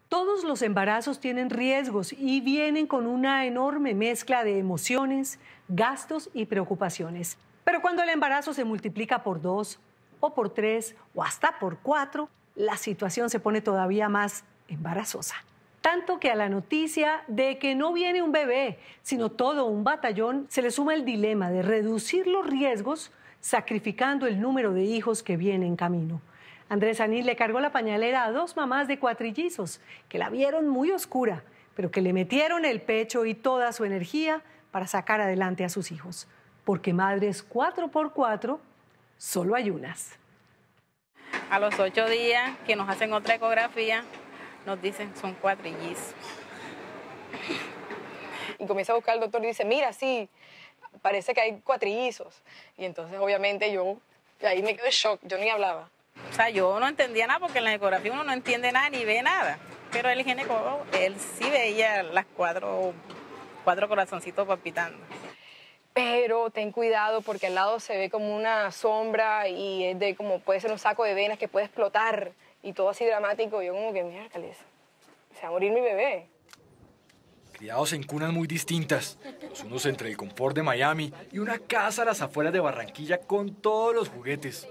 Todos los embarazos tienen riesgos y vienen con una enorme mezcla de emociones, gastos y preocupaciones. Pero cuando el embarazo se multiplica por 2 o por 3 o hasta por 4, la situación se pone todavía más embarazosa. Tanto que a la noticia de que no viene un bebé, sino todo un batallón, se le suma el dilema de reducir los riesgos sacrificando el número de hijos que viene en camino. Andrés Anís le cargó la pañalera a 2 mamás de cuatrillizos que la vieron muy oscura, pero que le metieron el pecho y toda su energía para sacar adelante a sus hijos. Porque madres 4x4 solo hay unas. A los 8 días que nos hacen otra ecografía, nos dicen son cuatrillizos. Y comienza a buscar al doctor y dice, mira, sí, parece que hay cuatrillizos. Y entonces obviamente yo, ahí me quedé en shock, yo ni hablaba. O sea, yo no entendía nada porque en la ecografía uno no entiende nada ni ve nada. Pero el ginecólogo, él sí veía las cuatro corazoncitos palpitando. Pero ten cuidado porque al lado se ve como una sombra y es de como puede ser un saco de venas que puede explotar y todo así dramático. Yo como que, miércoles, se va a morir mi bebé. Criados en cunas muy distintas, los unos entre el confort de Miami y una casa a las afueras de Barranquilla con todos los juguetes.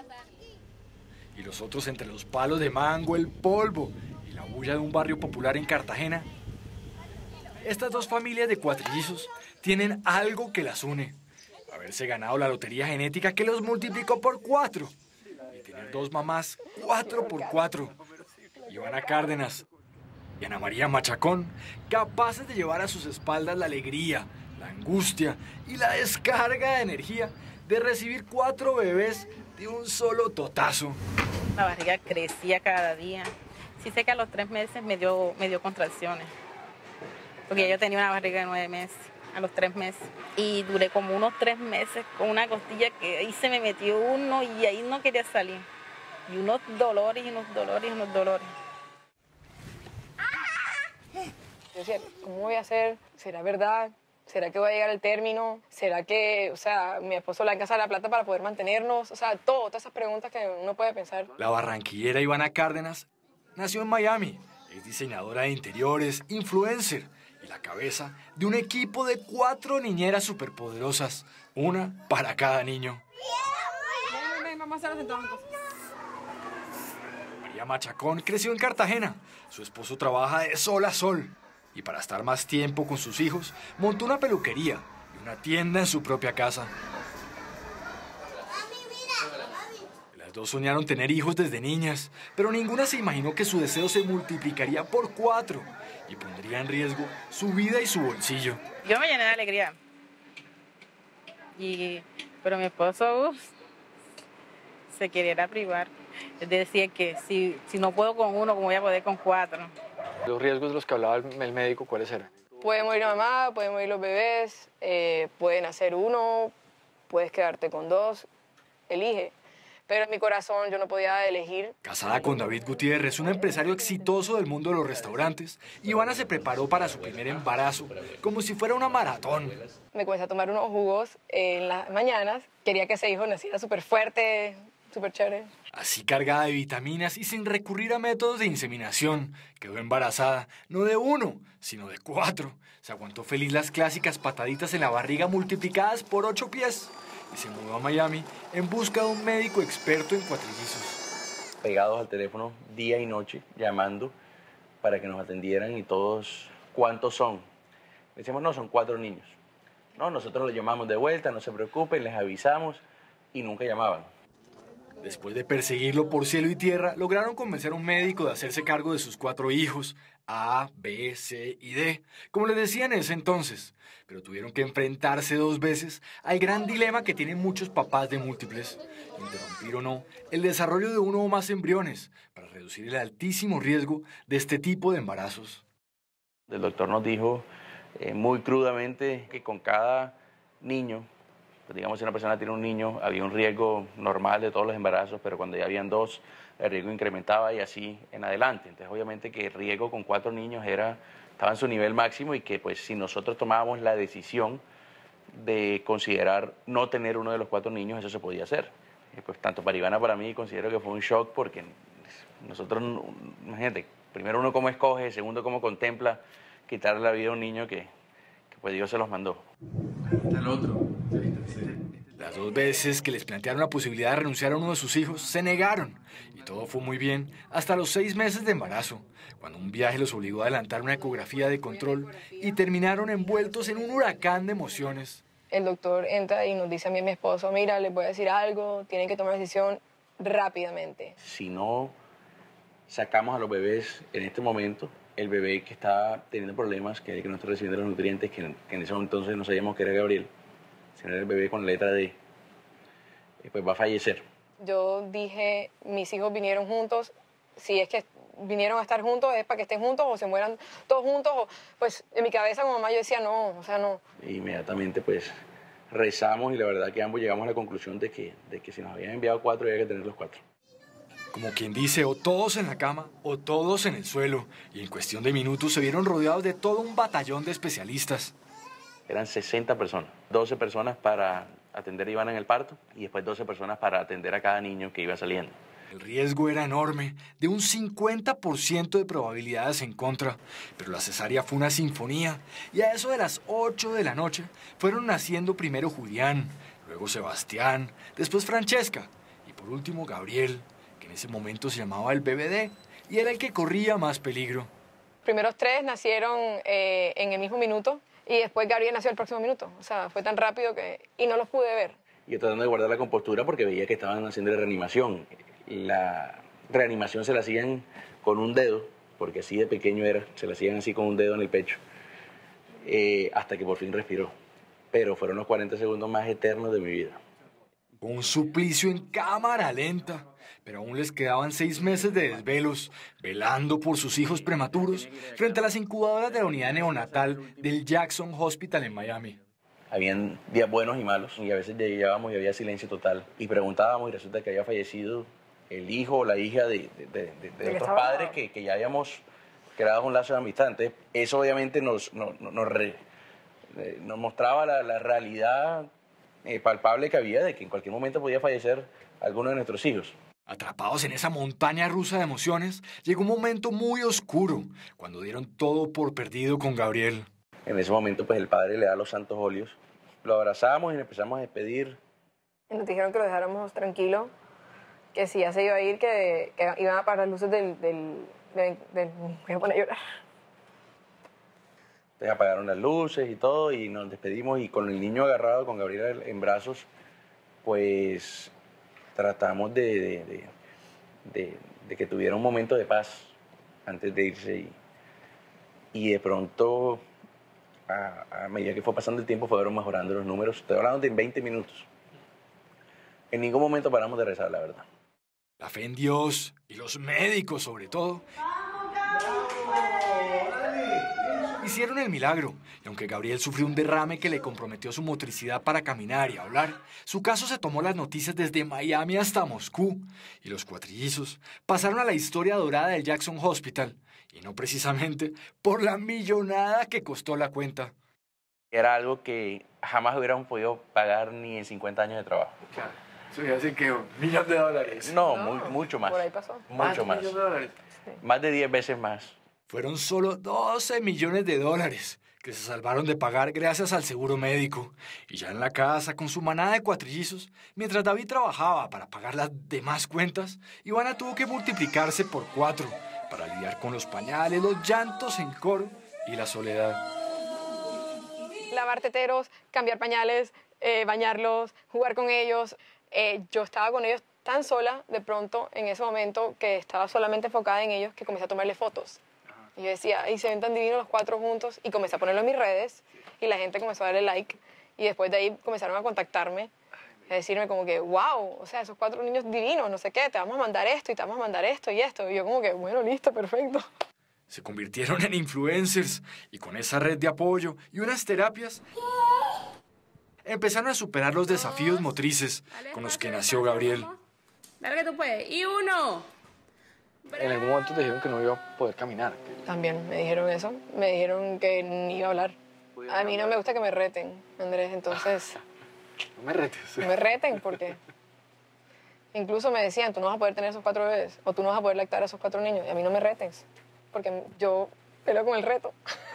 Y los otros entre los palos de mango, el polvo y la bulla de un barrio popular en Cartagena. Estas 2 familias de cuatrillizos tienen algo que las une. Haberse ganado la lotería genética que los multiplicó por 4. Y tener 2 mamás 4x4. Ivana Cárdenas y Ana María Machacón, capaces de llevar a sus espaldas la alegría, la angustia y la descarga de energía de recibir 4 bebés de un solo totazo. La barriga crecía cada día. Sí sé que a los 3 meses me dio contracciones. Porque yo tenía una barriga de 9 meses, a los 3 meses. Y duré como unos 3 meses con una costilla que ahí se me metió uno y ahí no quería salir. Y unos dolores y unos dolores y unos dolores. Yo decía, ¿cómo voy a hacer? ¿Será verdad? ¿Será que voy a llegar al término? ¿Será que, mi esposo le alcanza la plata para poder mantenernos? Todas esas preguntas que uno puede pensar. La barranquillera Ivana Cárdenas nació en Miami. Es diseñadora de interiores, influencer y la cabeza de un equipo de 4 niñeras superpoderosas, una para cada niño. Ven, vamos a hacer los entonces. María Machacón creció en Cartagena. Su esposo trabaja de sol a sol. Y para estar más tiempo con sus hijos, montó una peluquería y una tienda en su propia casa. Las 2 soñaron tener hijos desde niñas, pero ninguna se imaginó que su deseo se multiplicaría por 4 y pondría en riesgo su vida y su bolsillo. Yo me llené de alegría. Pero mi esposo se quería privar. Él decía que si no puedo con 1, ¿cómo voy a poder con 4? Los riesgos de los que hablaba el médico, ¿cuáles eran? Puede morir la mamá, pueden morir los bebés, pueden nacer 1, puedes quedarte con 2, elige. Pero en mi corazón yo no podía elegir. Casada con David Gutiérrez, un empresario exitoso del mundo de los restaurantes, Ivana se preparó para su primer embarazo como si fuera una maratón. Me comencé a tomar unos jugos en las mañanas. Quería que ese hijo naciera súper fuerte, súper chévere. Así cargada de vitaminas y sin recurrir a métodos de inseminación, quedó embarazada, no de 1, sino de 4. Se aguantó feliz las clásicas pataditas en la barriga multiplicadas por 8 pies y se mudó a Miami en busca de un médico experto en cuatrillizos. Pegados al teléfono día y noche, llamando para que nos atendieran y todos, ¿cuántos son? Decimos, no, son 4 niños. No, nosotros los llamamos de vuelta, no se preocupen, les avisamos y nunca llamaban. Después de perseguirlo por cielo y tierra, lograron convencer a un médico de hacerse cargo de sus 4 hijos, A, B, C y D, como les decían en ese entonces. Pero tuvieron que enfrentarse 2 veces al gran dilema que tienen muchos papás de múltiples: interrumpir o no el desarrollo de 1 o más embriones para reducir el altísimo riesgo de este tipo de embarazos. El doctor nos dijo muy crudamente que con cada niño, pues digamos, si una persona tiene un niño, había un riesgo normal de todos los embarazos, pero cuando ya habían 2, el riesgo incrementaba y así en adelante. Entonces, obviamente que el riesgo con 4 niños estaba en su nivel máximo y que pues si nosotros tomábamos la decisión de considerar no tener uno de los 4 niños, eso se podía hacer. Pues tanto para Ivana, para mí, considero que fue un shock porque nosotros, imagínate, primero uno cómo escoge, segundo cómo contempla quitarle la vida a un niño que pues Dios se los mandó. Las 2 veces que les plantearon la posibilidad de renunciar a uno de sus hijos, se negaron. Y todo fue muy bien hasta los 6 meses de embarazo, cuando un viaje los obligó a adelantar una ecografía de control y terminaron envueltos en un huracán de emociones. El doctor entra y nos dice a mí y a mi esposo, mira, les voy a decir algo, tienen que tomar una decisión rápidamente. Si no sacamos a los bebés en este momento, el bebé que está teniendo problemas, que no está recibiendo los nutrientes, que en ese momento entonces no sabíamos que era Gabriel, sino era el bebé con la letra D, pues va a fallecer. Yo dije, mis hijos vinieron juntos, si es que vinieron a estar juntos es para que estén juntos o se mueran todos juntos, o, pues en mi cabeza como mamá yo decía no, o sea, no. Inmediatamente pues rezamos y la verdad que ambos llegamos a la conclusión de que si nos habían enviado 4 había que tener los 4. Como quien dice, o todos en la cama o todos en el suelo, y en cuestión de minutos se vieron rodeados de todo un batallón de especialistas. Eran 60 personas, 12 personas para atender a Ivana en el parto y después 12 personas para atender a cada niño que iba saliendo. El riesgo era enorme, de un 50% de probabilidades en contra, pero la cesárea fue una sinfonía, y a eso de las 8 de la noche fueron naciendo primero Julián, luego Sebastián, después Francesca, y por último Gabriel, que en ese momento se llamaba el BBD, y era el que corría más peligro. Los primeros 3 nacieron en el mismo minuto, y después Gabriel nació el próximo minuto, o sea, fue tan rápido que... y no los pude ver. Y yo tratando de guardar la compostura porque veía que estaban haciendo la reanimación. La reanimación se la hacían con un dedo, porque así de pequeño era, se la hacían así con un dedo en el pecho, hasta que por fin respiró. Pero fueron los 40 segundos más eternos de mi vida. Un suplicio en cámara lenta, pero aún les quedaban 6 meses de desvelos, velando por sus hijos prematuros frente a las incubadoras de la unidad neonatal del Jackson Hospital en Miami. Habían días buenos y malos, y a veces llegábamos y había silencio total. Y preguntábamos y resulta que había fallecido el hijo o la hija de otros padres que ya habíamos creado un lazo de amistad. Entonces, eso obviamente nos mostraba la realidad palpable que había de que en cualquier momento podía fallecer alguno de nuestros hijos. Atrapados en esa montaña rusa de emociones, llegó un momento muy oscuro, cuando dieron todo por perdido con Gabriel. En ese momento, pues el padre le da los santos óleos. Lo abrazamos y le empezamos a despedir. Y nos dijeron que lo dejáramos tranquilo, que si ya se iba a ir, que iban a apagar las luces me voy a poner a llorar. Entonces apagaron las luces y todo, y nos despedimos, y con el niño agarrado, con Gabriela en brazos, pues tratamos de que tuviera un momento de paz antes de irse. Y de pronto, a medida que fue pasando el tiempo, fueron mejorando los números. Estoy hablando de 20 minutos. En ningún momento paramos de rezar, la verdad. La fe en Dios y los médicos, sobre todo, hicieron el milagro. Y aunque Gabriel sufrió un derrame que le comprometió su motricidad para caminar y hablar, su caso se tomó las noticias desde Miami hasta Moscú. Y los cuatrillizos pasaron a la historia dorada del Jackson Hospital. Y no precisamente por la millonada que costó la cuenta. Era algo que jamás hubiéramos podido pagar ni en 50 años de trabajo. Claro. Eso ya hace que $1.000.000. No, mucho más. Por ahí pasó. Mucho más. $1.000.000. Sí. Más de 10 veces más. Fueron solo $12 millones que se salvaron de pagar gracias al seguro médico. Y ya en la casa, con su manada de cuatrillizos, mientras David trabajaba para pagar las demás cuentas, Ivana tuvo que multiplicarse por 4 para lidiar con los pañales, los llantos en coro y la soledad. Lavar teteros, cambiar pañales, bañarlos, jugar con ellos. Yo estaba con ellos tan sola, de pronto, en ese momento, que estaba solamente enfocada en ellos, que comencé a tomarle fotos. Y yo decía, ay, se ven tan divinos los 4 juntos. Y comencé a ponerlo en mis redes, y la gente comenzó a darle like. Y después de ahí comenzaron a contactarme, a decirme como que, wow, o sea, esos 4 niños divinos, no sé qué, te vamos a mandar esto, y te vamos a mandar esto y esto. Y yo como que, bueno, listo, perfecto. Se convirtieron en influencers, y con esa red de apoyo y unas terapias, empezaron a superar los desafíos motrices con los que nació Gabriel. Dale que tú puedes. Y 1. En algún momento te dijeron que no iba a poder caminar. También me dijeron eso, me dijeron que ni iba a hablar. A mí no me gusta que me reten, Andrés, entonces... No me retes. No me reten, porque... Incluso me decían, tú no vas a poder tener esos 4 bebés, o tú no vas a poder lactar a esos 4 niños, y a mí no me retes. porque yo peleo con el reto.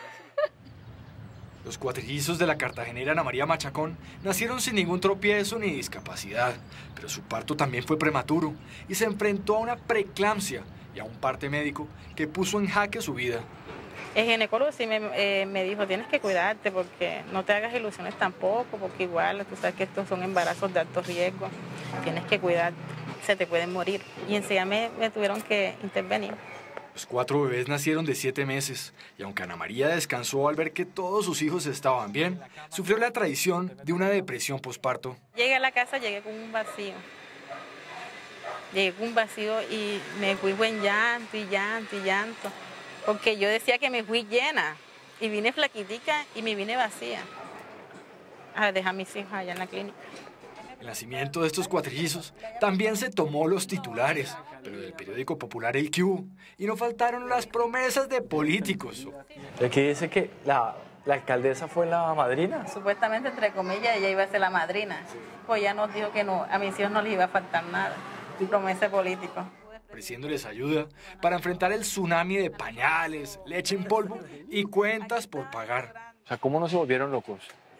Los cuatrillizos de la cartagenera Ana María Machacón nacieron sin ningún tropiezo ni discapacidad, pero su parto también fue prematuro y se enfrentó a una preeclampsia y a un parte médico que puso en jaque su vida. El ginecólogo sí me dijo, tienes que cuidarte porque no te hagas ilusiones tampoco, porque igual tú sabes que estos son embarazos de alto riesgo, tienes que cuidarte, se te pueden morir. Y enseguida me tuvieron que intervenir. Los 4 bebés nacieron de 7 meses y aunque Ana María descansó al ver que todos sus hijos estaban bien, sufrió la traición de una depresión posparto. Llegué a la casa, llegué con un vacío. Llegué con un vacío y me fui en llanto y llanto y llanto. Porque yo decía que me fui llena y vine flaquitica y me vine vacía a dejar a mis hijos allá en la clínica. El nacimiento de estos cuatrillizos también se tomó los titulares, pero del periódico popular El Q, y no faltaron las promesas de políticos. El que dice que la alcaldesa fue la madrina. Supuestamente, entre comillas, ella iba a ser la madrina. Pues ella nos dijo que no, a mis hijos no les iba a faltar nada. Promesa política. Ofreciéndoles ayuda para enfrentar el tsunami de pañales, leche en polvo y cuentas por pagar. O sea, ¿cómo no se volvieron locos?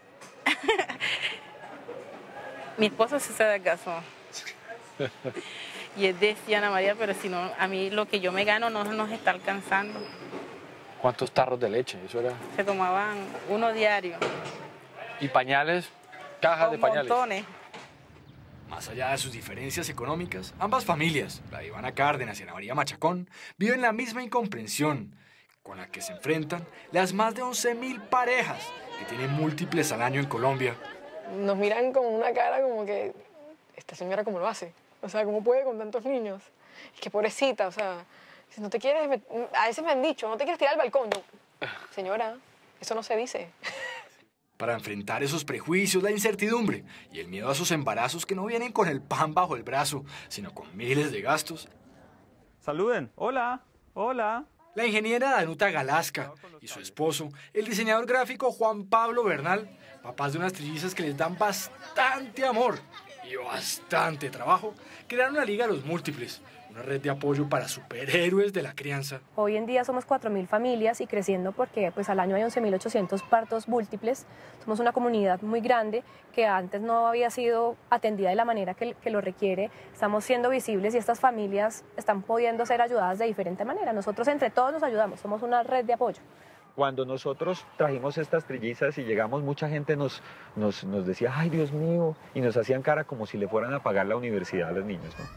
Mi esposo sí se adelgazó. Y él decía, Ana María, pero si no, a mí lo que yo me gano no nos está alcanzando. ¿Cuántos tarros de leche? Eso era. Se tomaban uno diario. ¿Y pañales? Cajas de pañales. Montones. Más allá de sus diferencias económicas, ambas familias, la de Ivana Cárdenas y Ana María Machacón, viven la misma incomprensión con la que se enfrentan las más de 11.000 parejas que tienen múltiples al año en Colombia. Nos miran con una cara como que, ¿esta señora cómo lo hace? O sea, ¿cómo puede con tantos niños? Es que pobrecita, o sea, si no te quieres, a veces me han dicho, no te quieres tirar al balcón. Yo, señora, eso no se dice. Para enfrentar esos prejuicios, la incertidumbre y el miedo a sus embarazos que no vienen con el pan bajo el brazo, sino con miles de gastos. Saluden. Hola, hola. La ingeniera Danuta Galasca y su esposo, el diseñador gráfico Juan Pablo Bernal, papás de unas trillizas que les dan bastante amor y bastante trabajo, crearon la Liga de los Múltiples, una red de apoyo para superhéroes de la crianza. Hoy en día somos 4.000 familias y creciendo porque pues, al año hay 11.800 partos múltiples. Somos una comunidad muy grande que antes no había sido atendida de la manera que lo requiere. Estamos siendo visibles y estas familias están pudiendo ser ayudadas de diferente manera. Nosotros entre todos nos ayudamos, somos una red de apoyo. Cuando nosotros trajimos estas trillizas y llegamos, mucha gente nos decía, ay, Dios mío, y nos hacían cara como si le fueran a pagar la universidad a los niños, ¿no?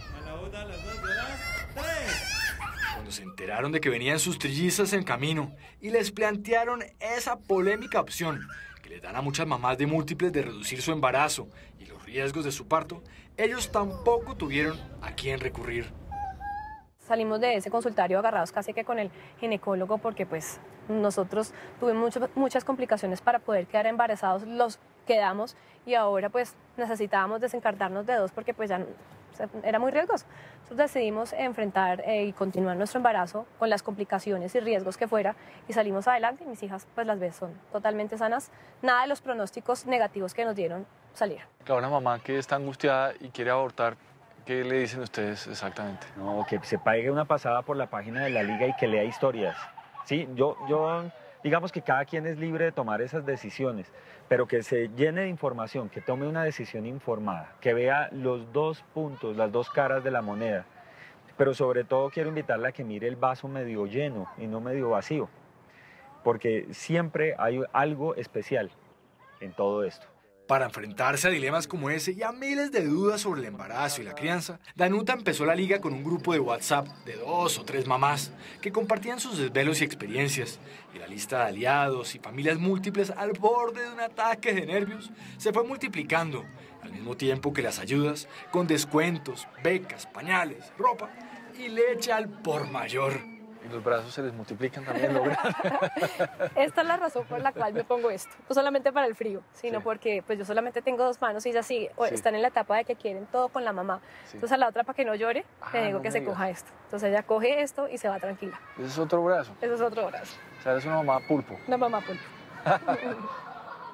Cuando se enteraron de que venían sus trillizas en camino y les plantearon esa polémica opción que les dan a muchas mamás de múltiples de reducir su embarazo y los riesgos de su parto, ellos tampoco tuvieron a quién recurrir. Salimos de ese consultorio agarrados casi que con el ginecólogo porque pues nosotros tuvimos muchas complicaciones para poder quedar embarazados, los quedamos y ahora pues necesitábamos desencartarnos de 2 porque pues ya era muy riesgoso. Nosotros decidimos enfrentar y continuar nuestro embarazo con las complicaciones y riesgos que fuera y salimos adelante y mis hijas pues las ves son totalmente sanas, nada de los pronósticos negativos que nos dieron salieron. Claro, una mamá que está angustiada y quiere abortar, ¿qué le dicen ustedes exactamente? No, que se pegue una pasada por la página de la liga y que lea historias. Sí, yo digamos que cada quien es libre de tomar esas decisiones, pero que se llene de información, que tome una decisión informada, que vea los 2 puntos, las 2 caras de la moneda. Pero sobre todo quiero invitarla a que mire el vaso medio lleno y no medio vacío, porque siempre hay algo especial en todo esto. Para enfrentarse a dilemas como ese y a miles de dudas sobre el embarazo y la crianza, Danuta empezó la liga con un grupo de WhatsApp de 2 o 3 mamás que compartían sus desvelos y experiencias. Y la lista de aliados y familias múltiples al borde de un ataque de nervios se fue multiplicando, al mismo tiempo que las ayudas con descuentos, becas, pañales, ropa y leche al por mayor. Y los brazos se les multiplican también, logran. Esta es la razón por la cual me pongo esto, no solamente para el frío, sino porque pues yo solamente tengo 2 manos y ellas sí, están en la etapa de que quieren todo con la mamá. Sí. Entonces a la otra, para que no llore, le digo que se coja esto. Entonces ella coge esto y se va tranquila. ¿Ese es otro brazo? Ese es otro brazo. O sea, eres una mamá pulpo. Una mamá pulpo.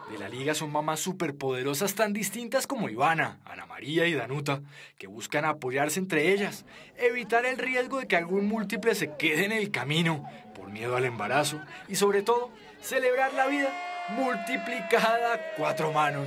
De la liga son mamás superpoderosas tan distintas como Ivana, Ana María y Danuta, que buscan apoyarse entre ellas, evitar el riesgo de que algún múltiple se quede en el camino por miedo al embarazo y sobre todo celebrar la vida multiplicada a 4 manos.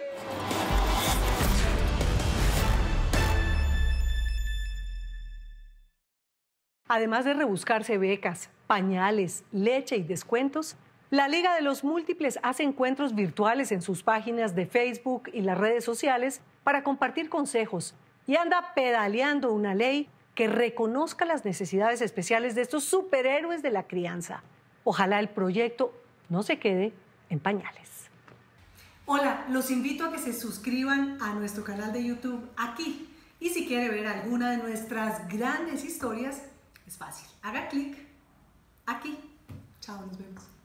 Además de rebuscarse becas, pañales, leche y descuentos, la Liga de los Múltiples hace encuentros virtuales en sus páginas de Facebook y las redes sociales para compartir consejos y anda pedaleando una ley que reconozca las necesidades especiales de estos superhéroes de la crianza. Ojalá el proyecto no se quede en pañales. Hola, los invito a que se suscriban a nuestro canal de YouTube aquí. Y si quiere ver alguna de nuestras grandes historias, es fácil. Haga clic aquí. Chao, nos vemos.